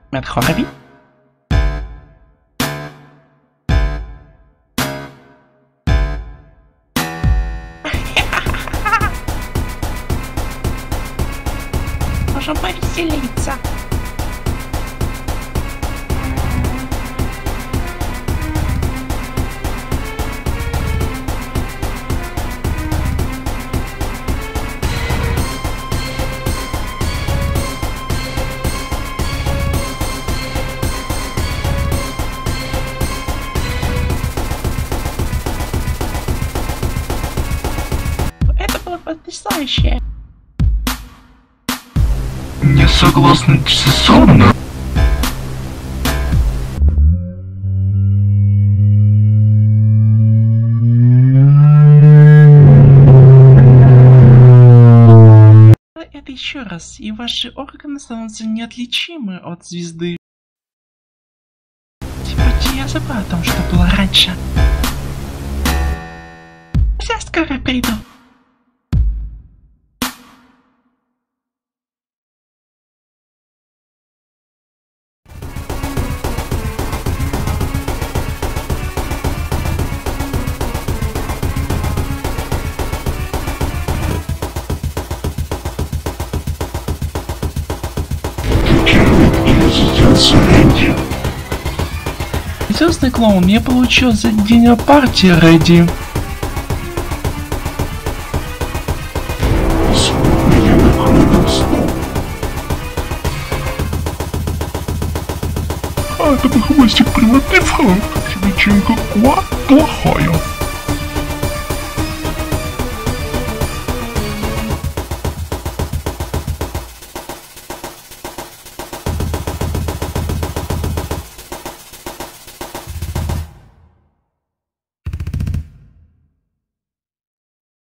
Медхорови. Можем повеселиться. Потрясающе. Не согласна сезонно. Это еще раз, и ваши органы становятся неотличимы от звезды. Типа, я забыла о том, что было раньше. Я скоро приду. Звездный клоун, я получил за день партии Рэди. А это бы хвостик превратный в вечеринка плохая.